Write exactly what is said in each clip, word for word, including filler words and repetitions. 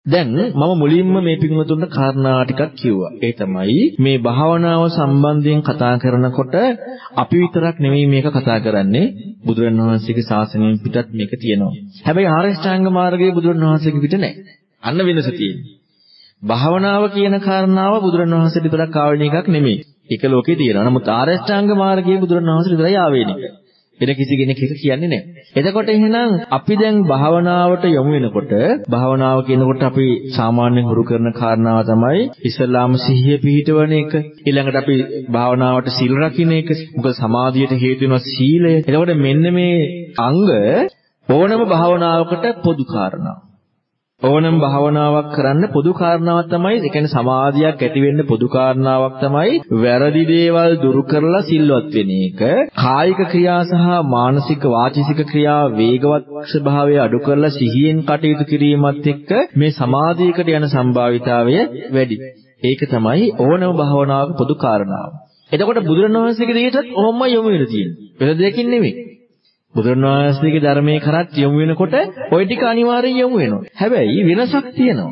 දැන් මම මුලින්ම මේ පිටුතුන්ට කාරණා ටිකක් කිව්වා. ඒ තමයි මේ භාවනාව සම්බන්ධයෙන් කතා කරනකොට අපි විතරක් නෙමෙයි මේක කතා කරන්නේ. බුදුරණවහන්සේගේ ශාසනයෙන් පිටත් මේක තියෙනවා. හැබැයි ආරෂ්ඨාංග මාර්ගයේ බුදුරණවහන්සේගේ පිට නැහැ. අන්න වෙනස තියෙන්නේ. භාවනාව කියන කාරණාව බුදුරණවහන්සේට විතරක් ආවෙන එකක් නෙමෙයි. ඒක ලෝකේ තියෙනවා. නමුත් ආරෂ්ඨාංග මාර්ගයේ බුදුරණවහන්සේට විතරයි ආවෙන්නේ. වෙන කිසි කෙනෙක් ඒක කියන්නේ නැහැ. එතකොට එහෙනම් අපි දැන් භාවනාවට යොමු වෙනකොට භාවනාව කියනකොට අපි සාමාන්‍යයෙන් හුරු කරන කාරණාව තමයි ඉස්ලාම සිහිය පිහිටවන එක. ඊළඟට අපි භාවනාවට සීල රකින්න එක. මොකද සමාධියට හේතු වෙනවා සීලය. එතකොට මෙන්න මේ අංග ඕනම භාවනාවකට පොදු කාරණා. ඕනම භාවනාවක් කරන්න පොදු කාරණාවක් තමයි, ඒ කියන්නේ සමාධියක් ඇති වෙන්න පොදු කාරණාවක් තමයි වැරදි දේවල් දුරු කරලා සිල්වත් වෙන එක. කායික ක්‍රියා සහ මානසික වාචික ක්‍රියා වේගවත් ස්වභාවය අඩු කරලා සිහියෙන් කටයුතු කිරීමත් එක්ක මේ සමාධියකට යන සම්භාවිතාවය වැඩි. ඒක තමයි ඕනම භාවනාවක පොදු කාරණාව. එතකොට බුදුරණවහන්සේගේ දෙයටත් ඔහොමයි යොමු වෙලා තියෙන්නේ. වෙන දෙයකින් නෙමෙයි. බුදුරණවහන්සේගේ ධර්මයේ කරත් යොමු වෙනකොට ওই ටික අනිවාර්යෙන් යොමු වෙනවා. හැබැයි වෙනසක් තියෙනවා.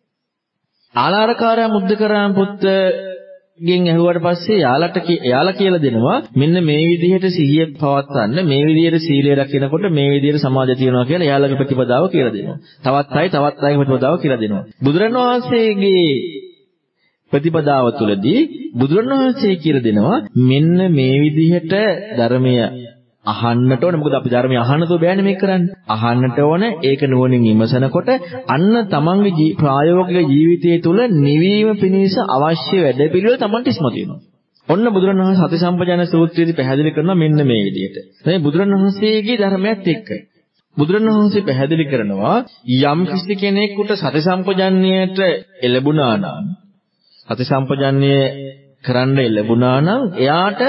ආලාරකාරයා මුද්දකරාම පුත්තගෙන් ඇහුවට පස්සේ යාලට යාලා කියලා දෙනවා මෙන්න මේ විදිහට සිහිය පවත්වන්න, මේ විදිහට සීලය රකිනකොට මේ විදිහට සමාධිය තියනවා කියලා යාලගේ ප්‍රතිපදාව කියලා දෙනවා. තවත් අය තවත් අයගේ ප්‍රතිපදාව කියලා දෙනවා. බුදුරණවහන්සේගේ ප්‍රතිපදාව තුළදී බුදුරණවහන්සේ කියලා දෙනවා මෙන්න මේ විදිහට ධර්මය අහන්නට ඕන. මොකද අපි ධර්මය අහන්නතෝ බෑනේ මේක කරන්නේ. අහන්නට ඕන. ඒක නුවණින් විමසනකොට අන්න තමන්ගේ ප්‍රායෝගික ජීවිතය තුළ නිවීම පිණිස අවශ්‍ය වැඩපිළිවෙල තමන්ට ඉස්මතු වෙනවා. ඔන්න බුදුරණවහන්සේ සති සම්පජාන සූත්‍රයේදී පැහැදිලි කරනවා මෙන්න මේ විදිහට. මේ බුදුරණවහන්සේගේ ධර්මයත් එක්ක බුදුරණවහන්සේ පැහැදිලි කරනවා යම් කිසි කෙනෙකුට සති සම්පජාන්නයට එළඹුණා නම්, සති සම්පජාන්නය කරන්න එළඹුණා නම් එයාට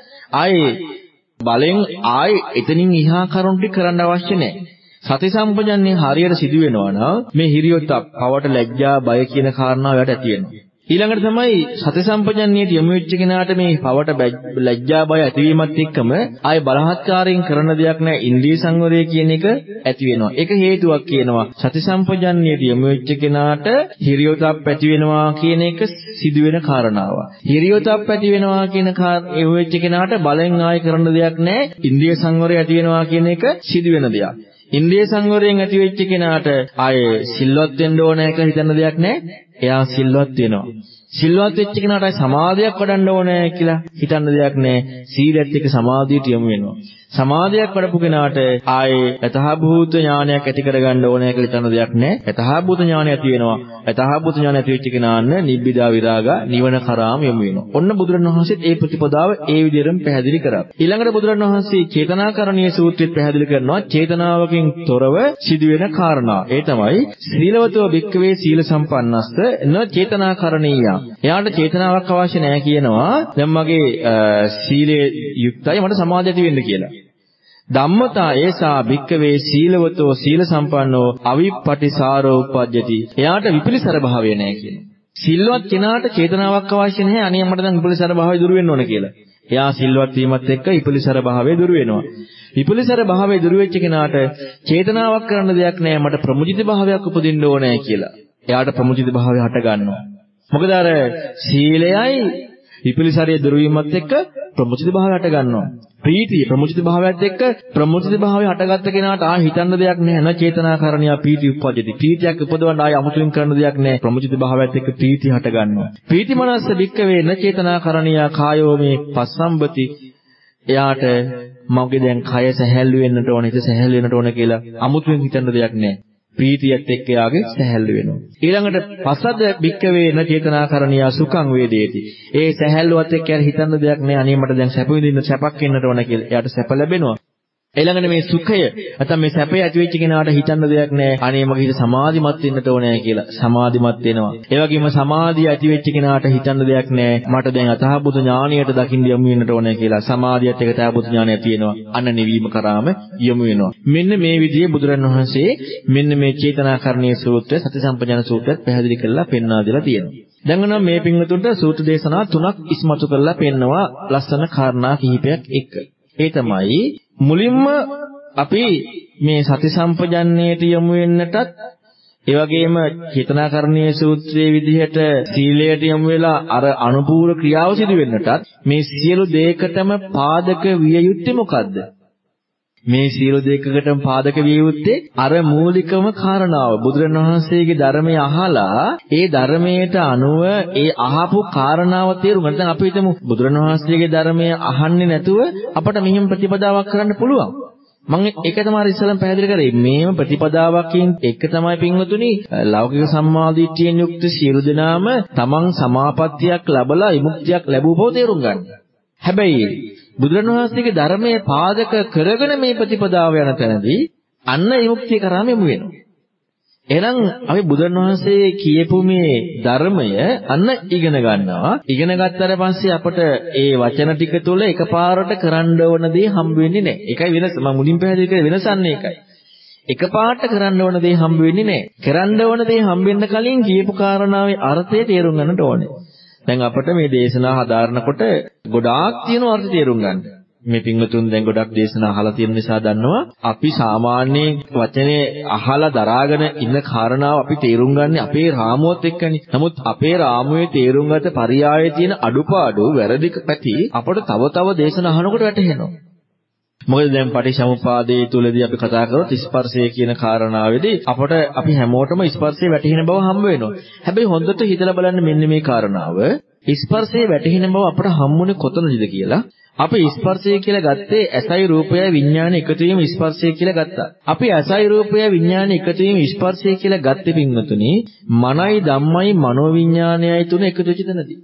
ආයේ බලෙන් ආයි එතනින් එහා කරුණු ටික කරන්න අවශ්‍ය නැහැ. සති සම්පජන්ණය හරියට සිදු වෙනවා නම් මේ හිරියොත් පවට ලැජ්ජා බය කියන කාරණා වලට ඇති වෙනවා. ඊළඟට තමයි සති සම්පජන්ණයට යොමු වෙච්ච කෙනාට මේ පවට ලැජ්ජා බය ඇතිවීමත් එක්කම ආයි බලහත්කාරයෙන් කරන දෙයක් නැහැ. ඉන්ද්‍රිය සංවරය කියන එක ඇති වෙනවා. ඒක හේතුවක් කියනවා. සති සම්පජන්ණයට යොමු වෙච්ච කෙනාට හිරියොතක් ඇති වෙනවා කියන එක සිදුවෙන කාරණාව. හිරියොතක් ඇති වෙනවා කියන ඒ වෙච්ච කෙනාට බලෙන් ආයි කරන දෙයක් නැහැ. ඉන්ද්‍රිය සංවරය ඇති වෙනවා කියන එක සිදුවෙන දෙයක්. ඉන්ද්‍රිය සංවරයෙන් ඇති වෙච්ච කෙනාට ආයේ සිල්වත් වෙන්න ඕනේ කියලා හිතන දෙයක් නැහැ. එයා සිල්වත් වෙනවා. සිල්වත් වෙච්ච කෙනාට සමාධියක් වඩන්න ඕනේ කියලා හිතන්න දෙයක් නැහැ. සීලයත් එක්ක සමාධියට යොමු වෙනවා. සමාධියක් වඩපු කෙනාට ආයේ යථාභූත ඥානයක් ඇති කරගන්න ඕනේ කියලා හිතන දෙයක් නැහැ. යථාභූත ඥානය ඇති වෙනවා. යථාභූත ඥානය ඇති වෙච්ච කෙනාන්න නිබ්බිදා විරාග නිවන කරාම යොමු වෙනවා. ඔන්න බුදුරණවහන්සේත් ඒ ප්‍රතිපදාව ඒ විදිහටම පැහැදිලි කරා. ඊළඟට බුදුරණවහන්සේ චේතනාකරණීය සූත්‍රයේත් පැහැදිලි කරනවා චේතනාවකින් තොරව සිදුවෙන කාරණා. ඒ තමයි සීලවතෝ භික්ඛවේ සීල සම්පන්නස්ස න චේතනාකරණීය. එයාට චේතනාවක් අවශ්‍ය නැහැ කියනවා. දැන් මගේ සීලයේ යුක්තයි මට සමාධිය ඇති වෙන්න කියලා. ධම්මතා ඒසා භික්ඛවේ සීලවතෝ සීල සම්පන්නෝ අවිප්පටිසාරෝ උපජ්ජති. එයාට විපිලිසර භාවය නැහැ කියනවා. සිල්වත් කෙනාට චේතනාවක් අවශ්‍ය නැහැ. අනේ මට දැන් විපිලිසර භාවය දුරු වෙන්න ඕන කියලා. එයා සිල්වත් වීමත් එක්ක විපිලිසර භාවය දුරු වෙනවා. විපිලිසර භාවය දුරු වෙච්ච කෙනාට චේතනාවක් කරන්න දෙයක් නැහැ. මට ප්‍රමුජිත භාවයක් උපදින්න ඕනේ කියලා. එයාට ප්‍රමුජිත භාවය හට ගන්නවා. මොකද අර සීලයයි විපිලිසරයේ දුරු වීමත් එක්ක ප්‍රමුජිත භාවය හට ගන්නවා. ප්‍රීතිය ප්‍රමුජිත භාවයත් එක්ක ප්‍රමුජිත භාවය හටගත්ත කෙනාට ආ හිතන්න දෙයක් නැහැ. න චේතනාකරණිය ප්‍රීති උපජ්ජති. ප්‍රීතියක් උපදවන්න ආය අමුතුලින් කරන්න දෙයක් නැහැ. ප්‍රමුජිත භාවයත් එක්ක ප්‍රීතිය හට ගන්නවා. ප්‍රීති මනස්ස භික්කවේ න චේතනාකරණිය කායෝ මේ පස්සම්බති. එයාට මගේ දැන් කය සැහැල්ලු වෙන්නට ඕන, හිත සැහැල්ලු වෙන්නට ඕන කියලා අමුතුලින් හිතන්න දෙයක් නැහැ. ප්‍රීතියත් එක්ක යාගේ සැහැල්ලු වෙනවා. ඊළඟට පස්සද්ද භික්කවේ න චේතනාකරණිය සුඛං වේදේති. ඒ සැහැල්ලුවත් එක්ක යාර හිතන්න දෙයක් නෑ. අනේ මට දැන් සැප විඳින්න සැපක් එන්නට ඕන කියලා. එයාට සැප ලැබෙනවා. ඊළඟට මේ සුඛය නැත්නම් මේ සැපය ඇති වෙච්ච කෙනාට හිතන්න දෙයක් නෑ. අනේ මගේ හිත සමාධිමත් වෙන්නට ඕනේ කියලා. සමාධිමත් වෙනවා. ඒ වගේම සමාධිය ඇති වෙච්ච කෙනාට හිතන්න දෙයක් නෑ. මට දැන් අතහබුත ඥානියට දකින්න යමු වෙන්නට ඕනේ කියලා. සමාධියත් එක්ක තහබුත ඥානය තියෙනවා. අන්න නිවීම කරාම යමු වෙනවා. මෙන්න මේ විදිහේ බුදුරණවහන්සේ මෙන්න මේ චේතනාකරණීය සූත්‍රය, සති සම්පජාන සූත්‍රයත් පැහැදිලි කරලා පෙන්වා දෙලා තියෙනවා. දැන් නම් මේ පින්වතුන්ට සූත්‍ර දේශනා තුනක් ඉස්මතු කරලා පෙන්නවා ලස්සන කාරණා කිහිපයක් එක්ක. ඒ තමයි මුලින්ම අපි මේ සති සම්පජන්නයට යොමු වෙන්නටත් ඒ වගේම චේතනාකරණීය සූත්‍රයේ විදිහට සීලයට යොමු වෙලා අර අනුපූර්ව ක්‍රියාව සිදු වෙන්නටත් මේ සියලු දෙයකටම පාදක විය යුත්තේ මොකද්ද? මේ සියලු දෙයකටම පාදක විය යුත්තේ අර මූලිකම කාරණාව. බුදුරණවහන්සේගේ ධර්මය අහලා ඒ ධර්මයට අනුව ඒ අහපු කාරණාව තේරුම් ගන්න. දැන් අපි හිතමු බුදුරණවහන්සේගේ ධර්මය අහන්නේ නැතුව අපට මෙහෙම ප්‍රතිපදාවක් කරන්න පුළුවන්. මම ඒක තමයි ඉස්සෙල්ලාම පැහැදිලි කරේ. මේම ප්‍රතිපදාවකින් එක තමයි පින්වතුනි ලෞකික සම්මාදිට්ඨියෙන් යුක්ත සියලු දෙනාම තමන් සමාපත්තියක් ලැබලා විමුක්තියක් ලැබුව බව තේරුම් ගන්න. හැබැයි බුදුරණවහන්සේගේ ධර්මයේ පාදක කරගෙන මේ ප්‍රතිපදාව යන තැනදී අන්න විමුක්තිය කරාම යමු වෙනවා. එහෙනම් අපි බුදුරණවහන්සේ කියපු මේ ධර්මය අන්න ඉගෙන ගන්නවා. ඉගෙන ගත්තට පස්සේ අපට ඒ වචන ටික තුළ එකපාරට කරන්න ඕන දේ හම්බ වෙන්නේ නැහැ. ඒකයි වෙනස. මම මුලින් පැහැදිලි කරේ වෙනසන්නේ ඒකයි. එකපාරට කරන්න ඕන දේ හම්බ වෙන්නේ නැහැ. කරන්න ඕන දේ හම්බ වෙන්න කලින් කියපු කාරණාවේ අර්ථය තේරුම් ගන්නට ඕනේ. දැන් අපිට මේ දේශනා හදාරනකොට ගොඩාක් තියෙන අර්ථ තේරුම් ගන්න. මේ පින්වතුන් දැන් ගොඩක් දේශනා අහලා තියෙන නිසා දන්නවා අපි සාමාන්‍ය වචනේ අහලා දරාගෙන ඉන්න කාරණාව අපි තේරුම් ගන්න අපේ රාමුවත් එක්කනේ. නමුත් අපේ රාමුවේ තේරුම් ගත පරියායේ තියෙන අඩුපාඩු වැරදි පැති අපට තව තව දේශනා අහනකොට වැටහෙනවා. මොකද දැන් පටිච්චසමුපාදයේ තුලදී අපි කතා කරොත් ස්පර්ශය කියන කාරණාවේදී අපට අපි හැමෝටම ස්පර්ශය වැටහෙන බව හම්බ වෙනවා. හැබැයි හොඳට හිතලා බලන්න මෙන්න මේ කාරණාව ස්පර්ශය වැටහෙන බව අපට හම්බුනේ කොතනද කියලා. අපි ස්පර්ශය කියලා ගත්තේ ඇසයි රූපයයි විඥානය එකතු වීම ස්පර්ශය කියලා ගත්තා. අපි ඇසයි රූපයයි විඥානය එකතු වීම ස්පර්ශය කියලා ගත්තේ පින්වතුනි මනයි ධම්මයි මනෝවිඥානයයි තුන එකතු වෙච්ච තැනදී.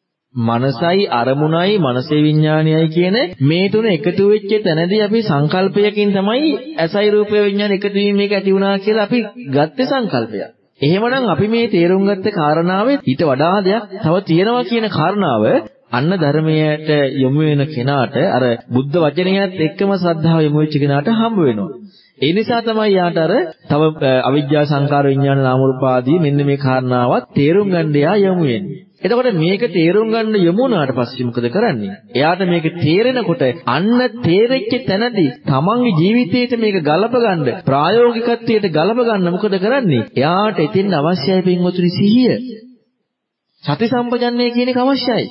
මනසයි අරමුණයි මනසේ විඥානයයි කියන මේ තුන එකතු වෙච්ච තැනදී අපි සංකල්පයකින් තමයි ඇසයි රූපය විඥාන එකතු වීම මේක ඇති වුණා කියලා අපි ගත්තේ සංකල්පයක්. එහෙමනම් අපි මේ තේරුම් ගත්ත කාරණාවේ ඊට වඩා දෙයක් තව තියෙනවා කියන කාරණාව අන්න ධර්මයට යොමු වෙන කෙනාට අර බුද්ධ වචනයත් එක්කම ශ්‍රද්ධාව යොමු වෙච්ච කෙනාට හම්බ වෙනවා. ඒ නිසා තමයි යාට අර තව අවිජ්ජා සංකාර විඥාන නාම රූප ආදී මෙන්න මේ කාරණාවත් තේරුම් ගන්න යා යොමු වෙන්නේ. එතකොට මේක තේරුම් ගන්න යොමු වුණාට පස්සේ මොකද කරන්නේ? එයාට මේක තේරෙනකොට අන්න තේරෙච්ච තැනදී තමන්ගේ ජීවිතේට මේක ගලප ගන්න ප්‍රායෝගිකත්වයට ගලප ගන්න මොකද කරන්නේ? එයාට එතෙන් අවශ්‍යයි පින්වතුනි සිහිය. සති සම්පජන්ණය කියන එක අවශ්‍යයි.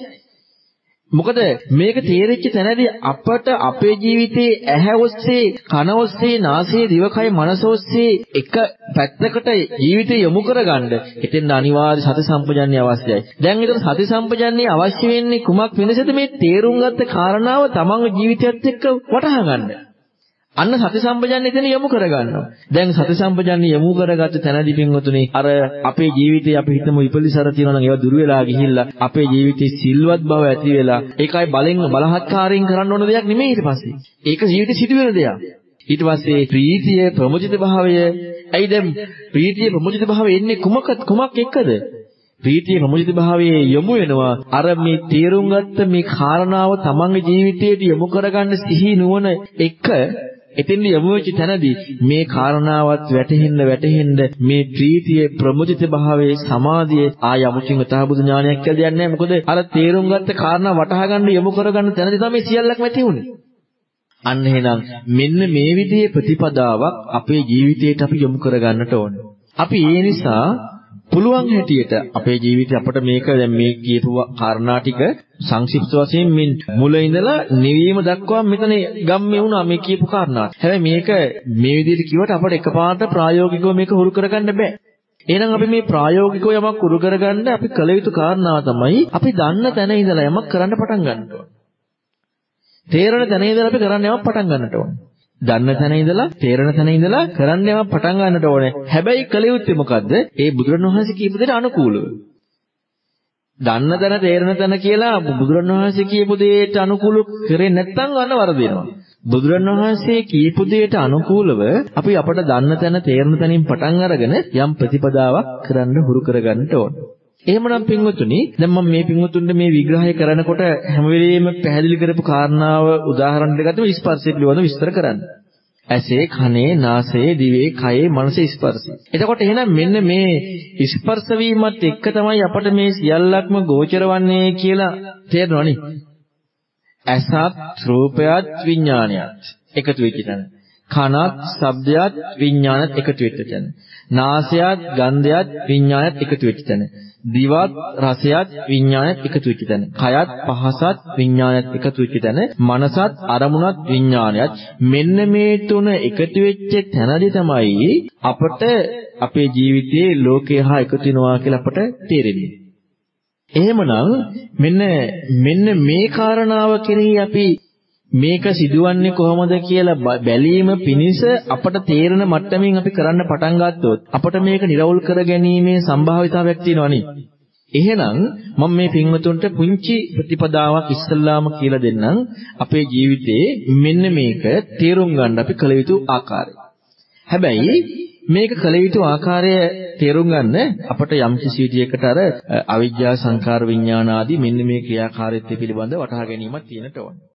මොකද මේක තේරෙච්ච තැනදී අපට අපේ ජීවිතේ ඇහැ ඔස්සේ කන ඔස්සේ නාසය දිවකය මනස ඔස්සේ එක පැත්තකට ජීවිතය යොමු කරගන්න එතෙන් අනිවාර්ය සති සම්පජන්ණය අවශ්‍යයි. දැන් ඊට සති සම්පජන්ණය අවශ්‍ය වෙන්නේ කුමක් වෙනසද? මේ තේරුම් ගත්ත කාරණාව තමන්ගේ ජීවිතයත් එක්ක වටහා ගන්න. අන්න සති සම්පජන්ණය එතන යොමු කරගන්නවා. දැන් සති සම්පජන්ණය යොමු කරගත්ත තැනදී පින්වතුනි අර අපේ ජීවිතේ අපි හිතමු ඉපලිසර තියෙනවා නම් ඒවා දුර වෙලා ගිහිල්ලා අපේ ජීවිතේ සිල්වත් බව ඇති වෙලා ඒකයි බලෙන් බලහත්කාරයෙන් කරන්න ඕන දෙයක් නෙමෙයි ඊට පස්සේ. ඒක ජීවිතේ සිදුවෙන දෙයක්. ඊට පස්සේ ප්‍රීතිය ප්‍රමුජිත භාවය. ඇයි දැන් ප්‍රීතිය ප්‍රමුජිත භාවය එන්නේ කුමක කුමක් එක්කද? ප්‍රීතිය ප්‍රමුජිත භාවයේ යොමු වෙනවා අර මේ තේරුම් ගත්ත මේ කාරණාව තමන්ගේ ජීවිතයට යොමු කරගන්න සිහි නුවණ එක්ක එතෙන්දී යමු වෙච්ච තැනදී මේ කාරණාවත් වැටහෙන්න වැටහෙන්න මේ ප්‍රීතිය ප්‍රමුජිත භාවයේ සමාධියේ ආ යමුචින් තහබුදු ඥානයක් කියලා දෙයක් නැහැ. මොකද අර තේරුම් ගත්ත කාරණා වටහා ගන්න යොමු කරගන්න තැනදී තමයි සියල්ලක්ම ඇති වුනේ. අන්න එහෙනම් මෙන්න මේ විදිහේ ප්‍රතිපදාවක් අපේ ජීවිතයට අපි යොමු කරගන්නට ඕනේ. අපි ඒ නිසා පුළුවන් හැටියට අපේ ජීවිතේ අපිට මේක දැන් මේ කියපු කාරණා ටික සංක්ෂිප්ත වශයෙන් මින් මුල ඉඳලා නිවීම දක්වා මෙතන ගම්මේ වුණා මේ කියපු කාරණා. හැබැයි මේක මේ විදිහට කිව්වට අපිට එකපාරට ප්‍රායෝගිකව මේක හුරු කරගන්න බෑ. එහෙනම් අපි මේ ප්‍රායෝගිකව යමක් හුරු කරගන්න අපි කල යුතු කාරණාව තමයි අපි දන්න තැන ඉඳලා යමක් කරන්න පටන් ගන්න ඕනේ. තේරෙන තැන ඉඳලා අපි කරන්න යමක් පටන් ගන්නට ඕනේ. දන්න තැන ඉඳලා තේරෙන තැන ඉඳලා කරන්න යමක් පටන් ගන්නට ඕනේ. හැබැයි කල යුත්තේ මොකද්ද? ඒ බුදුරණවහන්සේ කියපු දෙයට අනුකූලව. දන්න තැන තේරෙන තැන කියලා බුදුරණවහන්සේ කියපු දෙයට අනුකූලව කරේ නැත්නම් අන්න වරදිනවා. බුදුරණවහන්සේ කියපු දෙයට අනුකූලව අපි අපට දන්න තැන තේරෙන තැනින් පටන් අරගෙන යම් ප්‍රතිපදාවක් කරන්න හුරු කරගන්නට ඕනේ. එහෙමනම් පින්වතුනි දැන් මම මේ පින්වතුන්ට මේ විග්‍රහය කරනකොට හැම වෙලෙම පැහැදිලි කරපු කාරණාව උදාහරණ දෙකකට ස්පර්ශය පිළිබඳව විස්තර කරන්න. ඇසේ, කනේ, නාසයේ, දිවේ, කයේ, මනසේ ස්පර්ශය. එතකොට එහෙනම් මෙන්න මේ ස්පර්ශ වීමත් එක්ක තමයි අපට මේ සියල්ලක්ම ගෝචර වන්නේ කියලා තේරෙනවනේ. ඇසත්, රූපයත්, විඥානයත් එකතු වෙච්ච තැන. කනත්, ශබ්දයත්, විඥානත් එකතු වෙච්ච තැන. නාසයත්, ගන්ධයත්, විඥානත් එකතු වෙච්ච තැන. දිවත්, රසයත්, විඥානත් එකතු වෙච්ච තැන. කයත්, පහසත්, විඥානත් එකතු වෙච්ච තැන. මනසත්, අරමුණත්, විඥානයත් මෙන්න මේ තුන එකතු වෙච්ච තැනදී තමයි අපට අපේ ජීවිතයේ ලෝකය හා එකතු වෙනවා කියලා අපට තේරෙන්නේ. එහෙමනම් මෙන්න මෙන්න මේ කාරණාව කෙරෙහි අපි මේක සිදුවන්නේ කොහොමද කියලා බැලීම පිණිස අපට තේරෙන මට්ටමින් අපි කරන්න පටන් ගත්තොත් අපට මේක නිරවුල් කර ගැනීමේ සම්භාවිතාවයක් තියෙනවා නේ. එහෙනම් මම මේ පින්වතුන්ට පුංචි ප්‍රතිපදාවක් ඉස්සල්ලාම කියලා දෙන්නම් අපේ ජීවිතේ මෙන්න මේක තේරුම් ගන්න අපි කළ යුතු ආකාරය. හැබැයි මේක කළ යුතු ආකාරය තේරුම් ගන්න අපට යම් කිසි විදියකට අර අවිජ්ජා සංකාර විඥාන ආදී මෙන්න මේ ක්‍රියාකාරීත්වය පිළිබඳව වටහා ගැනීමක් තියෙනට ඕනේ.